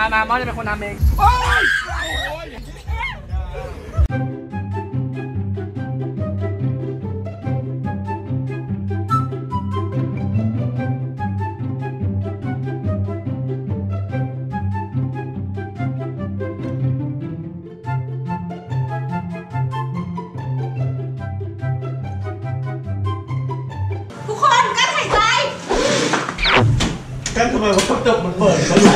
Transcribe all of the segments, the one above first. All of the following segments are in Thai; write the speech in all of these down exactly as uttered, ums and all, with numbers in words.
มามอนจะเป็นคนทำเองกันทำไมว่ากระจกมันเปิดกัน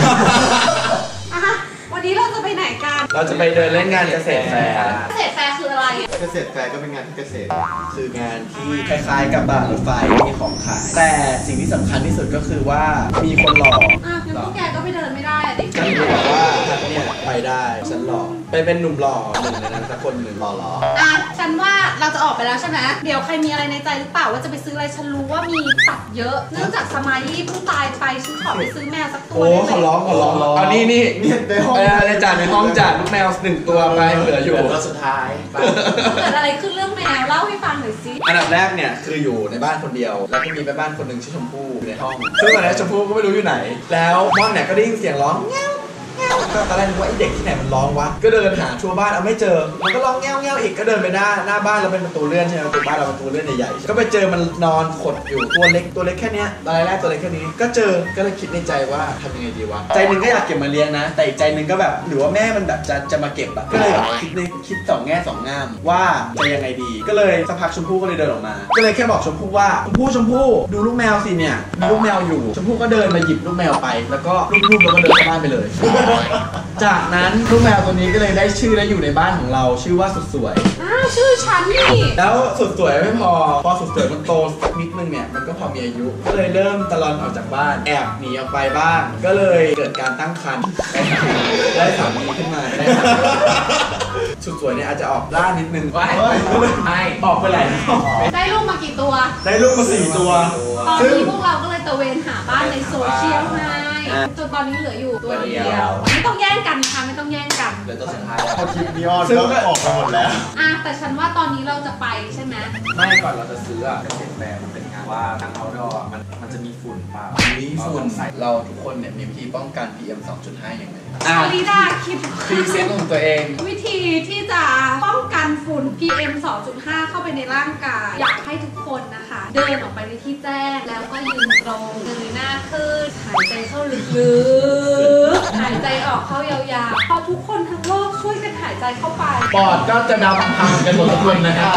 วันนี้เราจะไปไหนกันเราจะไปเดินเล่นงานเกษตรแฟร์เกษตรแฟร์คืออะไรเกษตรแฟร์ก็เป็นงานที่เกษตรคืองานที่คล้ายๆกับบารถไฟมีของขายแต่สิ่งที่สำคัญที่สุดก็คือว่ามีคนหล่ออ่ะงั้นพวกแกก็ไปเดินไม่ได้อ่ะดิฉันบอกว่าฉันเนี่ยไปได้ฉันหล่อไปเป็นหนุ่มหล่อหนึ่งในนั้นสักคนหนึ่งหล่อหรออ่ะฉันว่าเราจะออกไปแล้วใช่ไหมเดี๋ยวใครมีอะไรในใจหรือเปล่าว่าจะไปซื้ออะไรฉันรู้ว่ามีสัตว์เยอะเนื่องจากสมัยเพิ่งตายไปฉันขอไปซื้อแมวสักตัวโอ้ขอร้องขอร้องเอานี่นี่ในห้องในจานในห้องจัดลูกแมวหนึ่งตัวไปเหลืออยู่ตัวสุดท้ายเกิดอะไรขึ้นเรื่องแมวเล่าให้ฟังหน่อยสิอันดับแรกเนี่ยคืออยู่ในบ้านคนเดียวแล้วก็มีแม่บ้านคนหนึ่งชื่อชมพู่อยู่ในห้องซึ่งวันนี้ชมพู่ก็ไม่รู้อยู่ไหนแล้วม่อนเนี่ยก็ได้ยินเสียงร้องเงี้ยวก็ตอนแรกนึกว่าไอเด็กที่ไหนมันร้องวะก็เดินหาทั่วบ้านเอาไม่เจอมันก็ร้องเงี้ยวเงี้ยวอีกก็เดินไปหน้าหน้าบ้านเราเป็นประตูเลื่อนใช่ไหมประตูบ้านเราประตูเลื่อนใหญ่ๆก็ไปเจอมันนอนขดอยู่ตัวเล็กตัวเล็กแค่นี้ตอนแรกตัวเล็กแค่นี้ก็เจอก็เลยคิดในใจว่าทำยังไงดีวะใจหนึ่งก็อยากเก็บมาเลี้ยงนะแต่อีกใจหนึ่งก็แบบหรือว่าแม่มันแบบจะจะมาเก็บอะก็เลยแบบคิดในคิดสองแง่สองงามว่าจะยังไงดีก็เลยสักพักชมพู่ก็เลยเดินออกมาก็เลยแค่บอกชมพู่ว่าชมพู่ชมพู่ดูลูกแมวสิเนี่ยมีลูกแมวอยู่ชมพู่ก็เดินมาหยิบลูกแมวไปแล้วก็ลูบๆแล้วก็เดินเข้าบ้านไปเลยจากนั้นลูกแมวตัวนี้ก็เลยได้ชื่อและอยู่ในบ้านของเราชื่อว่าสุดสวยอ้าวชื่อฉันนี่แล้วสุดสวยไม่พอพอสุดสวยมันโตนิดนึงเนี่ยมันก็พอมีอายุก็เลยเริ่มตะลอนออกจากบ้านแอบหนีออกไปบ้างก็เลยเกิดการตั้งครรภ์ได้สามีขึ้นมาได้สามีสุดสวยเนี่ยอาจจะออกล่านิดนึงไม่ไม่ออกไปหลายรอบได้ลูกมากี่ตัวได้ลูกมาสี่ตัวตอนนี้พวกเราก็เลยตะเวนหาบ้านในโซเชียลไงจนตอนนี้เหลืออยู่ตัวเดียวไม่ต้องแย่งกันค่ะไม่ต้องแย่งกันเหลือตัวสุดท้ายพอคลิปนี้ออนก็ออกมาหมดแล้วอ่ะแต่ฉันว่าตอนนี้เราจะไปใช่ไหมไม่ก่อนเราจะซื้ออะเกษตรแฟร์มันเป็นงานว่าทางเอาท์ดอร์มันมันจะมีฝุ่นเปล่ามีฝุ่นเราทุกคนเนี่ยมีวิธีป้องกัน พี เอ็ม สองจุดห้า อย่างไรอาริดาคิดพรีเซนต์ของตัวเองวิธีที่จะป้องกันฝุ่น พี เอ็ม สองจุดห้า เข้าไปในร่างกายอยากให้ทุกคนนะคะเดินออกไปในที่แจ้งแล้วก็ยืนตรงเงยหน้าขึ้นหายใจเข้าลึกๆหายใจออกเข้ายาวๆพอทุกคนทั้งโลกช่วยกันหายใจเข้าไปปอดก็จะดำพังกันหมดทุกคนนะครับ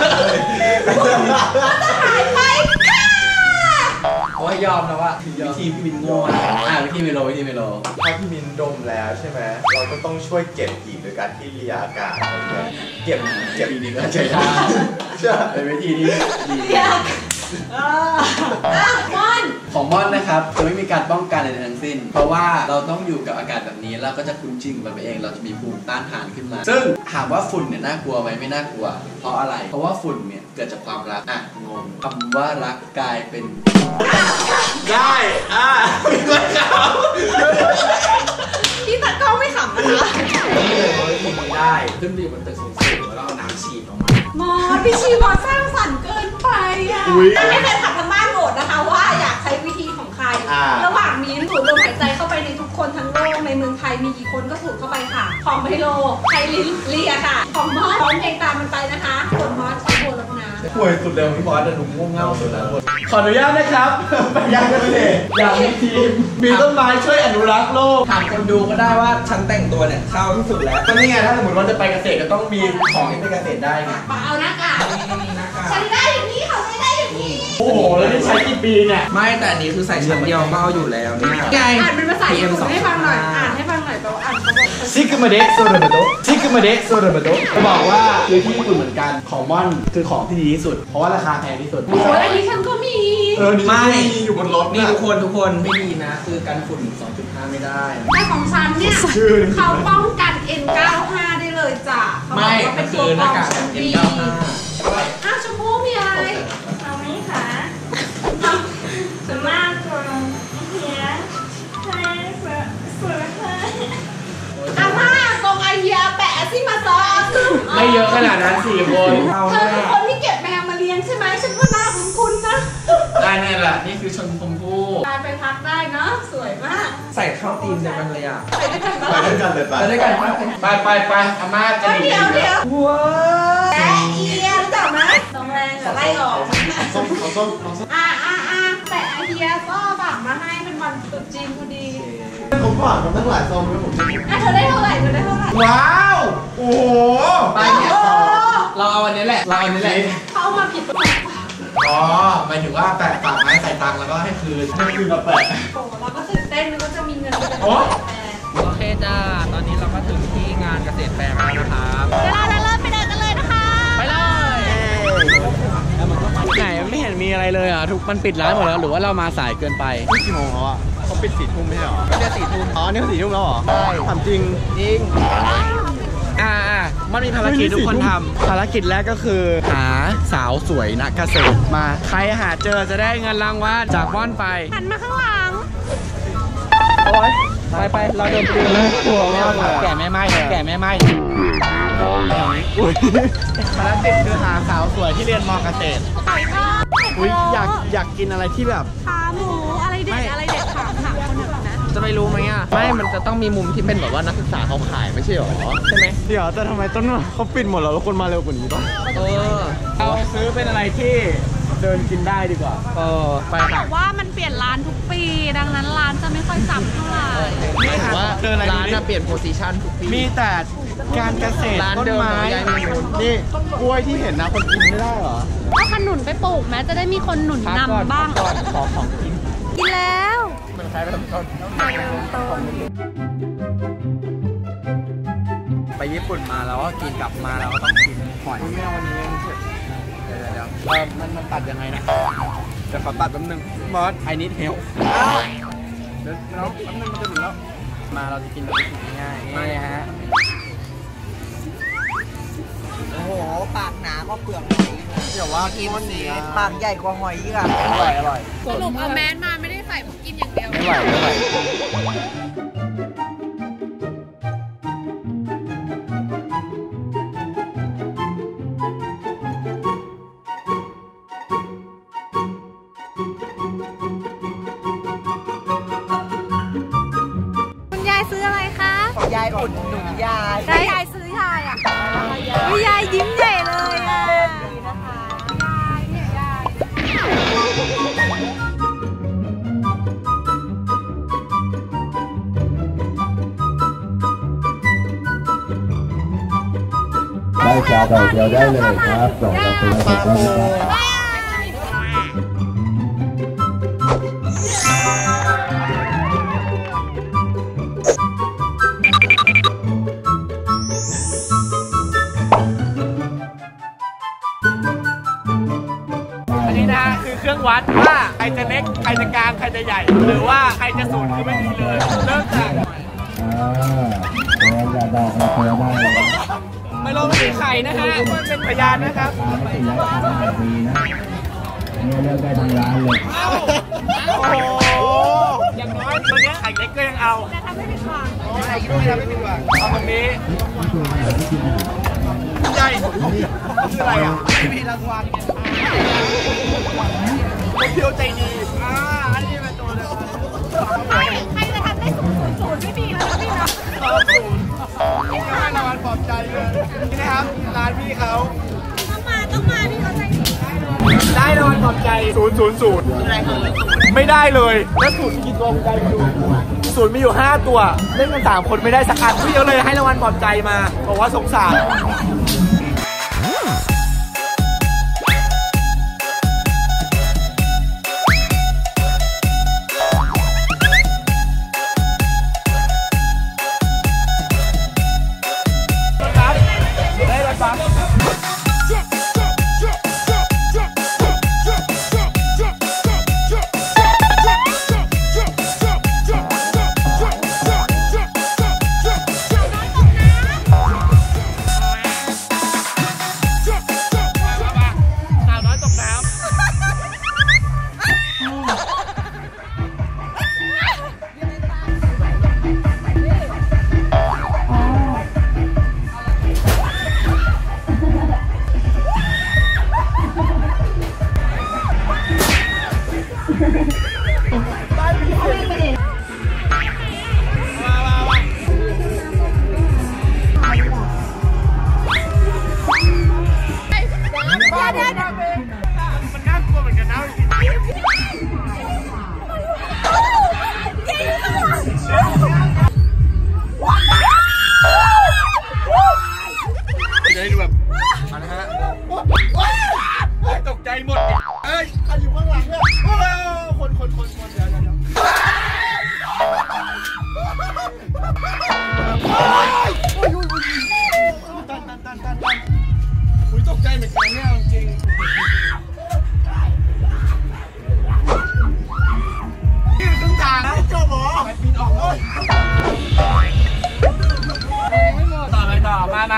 ก็จะหายไปค่ะโอ้ยยอมนะว่าวิธีพี่มินโง่อ่ะวิธีเมโลวิธีเมโลถ้าพี่มินดมแล้วใช่ไหมเราก็ต้องช่วยเก็บกลิ่นโดยการที่เลียอากาศเก็บเก็บดีก็ใช้ได้ใช่เป็นวิธีที่ดีม่อนของม่อนนะครับจะไม่มีการป้องกันอะไรทั้งสิ้นเพราะว่าเราต้องอยู่กับอากาศแบบนี้แล้วก็จะคุ้นชินกับมันเองเราจะมีภูมิต้านทานขึ้นมาซึ่งถามว่าฝุ่นเนี่ยน่ากลัวไหมไม่น่ากลัวเพราะอะไรเพราะว่าฝุ่นเนี่ยเกิดจากความรักอ่ะงงคำว่ารักกลายเป็นได้อ่ะมีคนขำพี่ตะก้องไม่ขำนะคะได้ขึ้นไปอยู่บนตึกสูงๆแล้วเอาน้ำฉีดออกมามอพี่ชีวอสร้างสรรค์เกินไปอ่ะไม่เคยถักทางบ้านโหวตนะคะว่าอยากใช้วิธีของใครระหว่างมีนสูดลมหายใจเข้าไปในทุกคนทั้งโลกในเมืองไทยมีกี่คนก็สูดเข้าไปค่ะของไมโลไทยลินเลียค่ะของมอสร้องเพลงตามมันไปนะคะคนมอสใช้บัวลงน้ำป่วยสุดเร็วพี่บอสจะหนุ่มง่วงเง่าสุดแล้วขออนุญาตนะครับไปยังเกษตรอยากมีทีมมีต้นไม้ช่วยอนุรักษ์โลกถามคนดูก็ได้ว่าฉันแต่งตัวเนี่ยเข้าที่สุดแล้วก็นี่ไงถ้าสมมติว่าจะไปเกษตรก็ต้องมีของที่เป็นเกษตรได้ไงเอาหน้ากากฉันได้อย่างนี้เขาไม่ได้อย่างนี้โอ้โหแล้วนี่ใช้กี่ปีเนี่ยไม่แต่อันนี้คือใส่ชั้นเดียวก็เอาอยู่แล้วเนี่ยอ่านเป็นภาษาญี่ปุ่นให้ฟังหน่อยอ่านให้ฟังหน่อยแปลว่าอ่านเขาบอกซิกมาเดะโซเรมาโตซิกมาเดะโซเรมาโตจะบอกว่าคือที่ญี่ปุ่นเหมือนกันของม่อนคือของที่ดีที่สุดเพราะว่าราคาแพงที่สุดโอ้ยอันนี้ฉันก็มีเออไม่อยู่บนรถนี่ทุกคนทุกคนไม่ดีนะคือกันฝุ่น สองจุดห้า ไม่ได้แต่ของฉันเนี่ยเขาป้องกัน เอ็น เก้าสิบห้า ได้เลยจ้ะไม่ก็คือหน้ากาก เอ็น เก้าสิบห้าอ้าวชมพู่มีอะไรเอาไหมคะส่วนมากคนเฮียให้เสือเสือให้อาม่าตรงไอเฮียแปะซิมาซอไม่เยอะขนาดนั้นสี่คนเธอเป็นคนที่เก็บแมวมาเลี้ยงใช่ไหมฉันว่าหน้าคุ้นๆนะได้เนี่ยแหละนี่คือชนชมพู่ไปพักได้เนาะสวยมากใส่เข้าตีมเดียวกันเลยอ่ะไปด้วยกันไปด้วยกันเลยไปด้วยกันไปไปไปอาม่าจะเดี๋ยวเดี๋ยวว้าแอะเอียรู้จักไหมตรงแรงจะไล่ออกส้มเอาส้มเอาส้มอ่ะอ่ะอ่ะแต่ไอเดียก็ฝากมาให้เป็นวันตรุษจีนพอดีผมฝากมาตั้งหลายส้มแล้วผมจะอ่ะเธอได้เท่าไหร่เธอได้เท่าไหร่ว้าวโอ้โหไปเนี่ยเราเอาอันนี้แหละเราเอาอันนี้แหละเขาเอามาผิดประเภทอ๋อหมายถึงว่าแปะฝากไม้ใส่ตังค์แล้วก็ให้คืนไม่คือมาแปะโอ้เราก็ตื่นเต้นนึกว่าจะมีเงินไปโอ้โอเคจ้าตอนนี้เราก็ถึงที่งานเกษตรแฟร์แล้วนะครับเดี๋ยวเราจะเริ่มไปเดินกันเลยนะคะไปเลยไหนไม่เห็นมีอะไรเลยอ่ะทุกมันปิดร้านหมดแล้วหรือว่าเรามาสายเกินไปนี่กี่โมงแล้วอ่ะเขาปิดสี่ทุ่มไม่ใช่หรอก็จะสี่ทุ่มอ๋อนี่เขาสี่ทุ่มแล้วเหรอใช่ถามจริงจริงอ่ามันมีภารกิจทุกคนทำภารกิจแรกก็คือหาสาวสวยนักเกษตรมาใครหาเจอจะได้เงินรางวัลจากม่อนไปหันมาข้างหลังโอ๊ยไปไปเราเดินไปดูเลยกลัวมากเลยแก่แม่ไม้แก่แม่ไม้ภารกิจคือหาสาวสวยที่เรียนมอเกษตรอุ้ยอยากอยากกินอะไรที่แบบขาหมูอะไรเด็ดอะไรเด็ดถามถามคนอื่นนะจะไม่รู้ไหมอ่ะไม่มันจะต้องมีมุมที่เป็นแบบว่านักศึกษาเขาขายไม่ใช่หรอใช่ไหมเดี๋ยวแต่ทำไมต้นเขาปิดหมดแล้วแล้วคนมาเร็วกว่านี้ป่ะเออเอาซื้อเป็นอะไรที่เดินกินได้ดีกว่าเออไปบค่ะอกว่ามันเปลี่ยนร้านทุกปี ดังนั้นร้านจะไม่ค่อยซ้ำเท่าไหร่นี่ค่ะว่าร้านจะเปลี่ยนโพซิชันทุกปีมีแต่การเกษตรร้านต้นเดิมไม้แต่ว่าย้ายมีมูลนี่กล้วยที่เห็นนะคนกินไม่ได้เหรอเอาขนุนไปปลูกแม้จะได้มีคนหนุนพักก่อนนำบ้างพักก่อนขอของกินกินแล้วมันใช้ไปต้นต้นไปญี่ปุ่นมาแล้วก็กินกลับมาแล้วก็ต้องกินหอยไม่เอาวันนี้เถอะเดี๋ยวเดี๋ยวเออมันมันตัดยังไงนะเดี๋ยวขอตัดแป๊บนึงมอสไอนิดเฮลเดี๋ยวแล้วแป๊บนึงมันจะถึงแล้วมาเราจะกินแบบง่ายๆนี่ฮะโอ้โห ปากหนาก็เปลือกหอยเดี๋ยวว่ากินก้อนสีเนี้ยปากใหญ่กว่าหอยอีกอ่ะอร่อยอร่อยสรุปเอาแมสมาไม่ได้ใส่ผมกินอย่างเดียวไม่ไหวไม่ไหวคุณยายซื้ออะไรคะยายอุดหนุนยายยายยายซื้อยายอ่ะยายยิ้มใหญ่เลยอ่ะยายเนี่ยยายได้ชาดอกเดียวได้เลยครับดอกละคนละสิบครับอันนี้นะคือเครื่องวัดว่าใครจะเล็กใครจะกลางใครจะใหญ่ หรือว่าใครจะศูนย์คือไม่มีเลยเริ่มจากอ่าแล้วจะดอกละคนละได้เลยไม่ลงไม่มีไข่นะฮะมันเป็นพยานนะครับตาไม่ติดแล้วทำงานดีนะเนี่ยเลือกได้ทางร้านเลยโอ้โหอย่างน้อยวันนี้ไข่เล็กก็ยังเอาแต่ทำไม่ผิดหวังไข่ก็ไม่ทำไม่ผิดหวังเอาวันนี้ใหญ่คืออะไรอ่ะไม่มีรางวัลคนเที่ยวใจดีอ่าอันนี้เป็นตัวเลยใครใครจะทำได้ศูนย์ศูนย์ไม่มีแล้วนะพี่นะต่อศูนย์นี่ก็ให้รางวัลปลอบใจเลยนี่นะครับร้านพี่เขาต้องมาต้องมาพี่เขาใจดีได้รางวัลปลอบใจศูนย์ศูนย์ศูนย์ไม่ได้เลยแล้วศูนย์กี่ตัวคุณใจดูศูนย์มีอยู่ห้าตัวเล่นกันสามคนไม่ได้สักอันพี่เขาเลยให้รางวัลปลอบใจมาบอกว่าสงสารได้รถบัสเ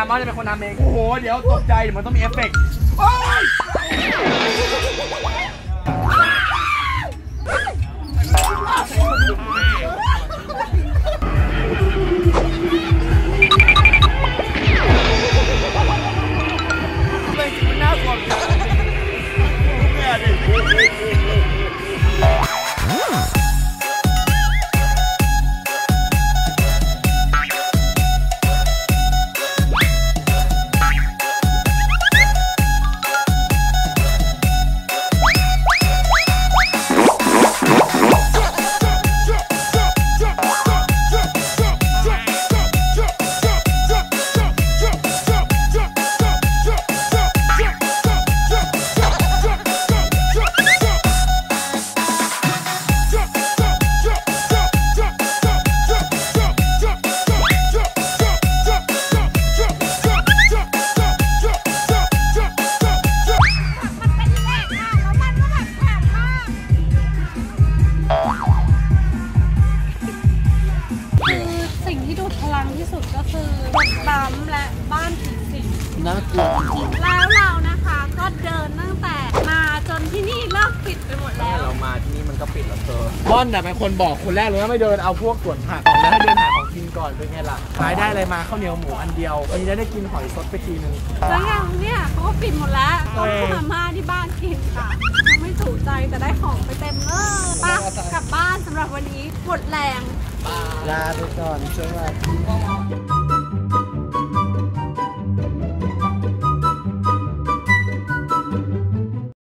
มอนจะเป็นคนทำเองโอ้โหเดี๋ยวตกใจเดี๋ยวมันต้องมีเอฟเฟกต์โอ๊ยมันน่ากลัวจังเนี่ยดิน่ากลัวจริงแล้วเรานะคะก็เดินตั้งแต่มาจนที่นี่เลิกปิดไปหมดแล้วเรามาที่นี่มันก็ปิดแล้วเธอม่อนน่ะเป็นคนบอกคนแรกเลยว่าไม่เดินเอาพวกสวนผักแล้วให้เดินหาของกินก่อนเป็นไงล่ะขายได้อะไรมาข้าวเหนียวหมูอันเดียววันนี้ได้กินหอยสดไปทีนึงแล้วอย่างเนี่ยเขาก็ปิดหมดแล้วต้มมาม่าที่บ้านกินค่ะยังไม่ถูกใจแต่ได้ของไปเต็มเลยปะกลับบ้านสำหรับวันนี้หมดแรงลาไปก่อนสวัสดี